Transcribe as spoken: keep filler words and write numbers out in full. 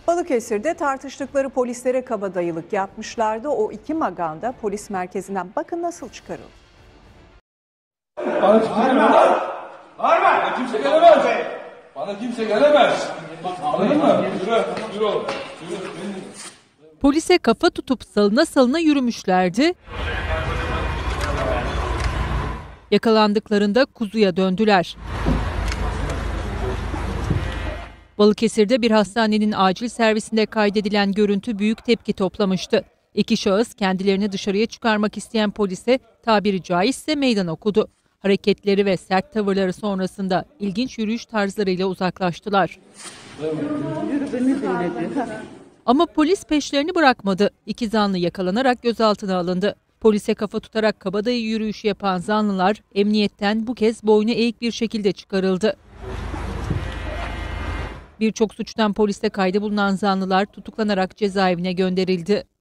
Balıkesir'de tartıştıkları polislere kabadayılık yapmışlardı. O iki maganda polis merkezinden bakın nasıl çıkarıldı. Bana kimse gelemez. Bana kimse gelemez. Bana kimse gelemez. Anladın mı? Yürü, yürü oğlum. Yürü. Polise kafa tutup salına salına yürümüşlerdi. Yakalandıklarında kuzuya döndüler. Balıkesir'de bir hastanenin acil servisinde kaydedilen görüntü büyük tepki toplamıştı. İki şahıs kendilerini dışarıya çıkarmak isteyen polise tabiri caizse meydan okudu. Hareketleri ve sert tavırları sonrasında ilginç yürüyüş tarzlarıyla uzaklaştılar. Ama polis peşlerini bırakmadı. İki zanlı yakalanarak gözaltına alındı. Polise kafa tutarak kabadayı yürüyüşü yapan zanlılar emniyetten bu kez boynu eğik bir şekilde çıkarıldı. Birçok suçtan poliste kaydı bulunan zanlılar tutuklanarak cezaevine gönderildi.